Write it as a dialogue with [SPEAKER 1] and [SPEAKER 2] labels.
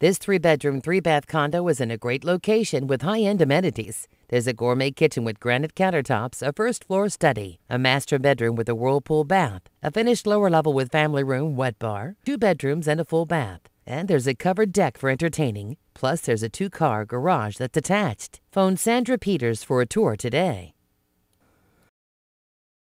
[SPEAKER 1] This 3-bedroom, 3-bath condo is in a great location with high-end amenities. There's a gourmet kitchen with granite countertops, a first-floor study, a master bedroom with a whirlpool bath, a finished lower level with family room, wet bar, 2 bedrooms, and a full bath. And there's a covered deck for entertaining. Plus, there's a 2-car garage that's attached. Phone Sandra Peters for a tour today.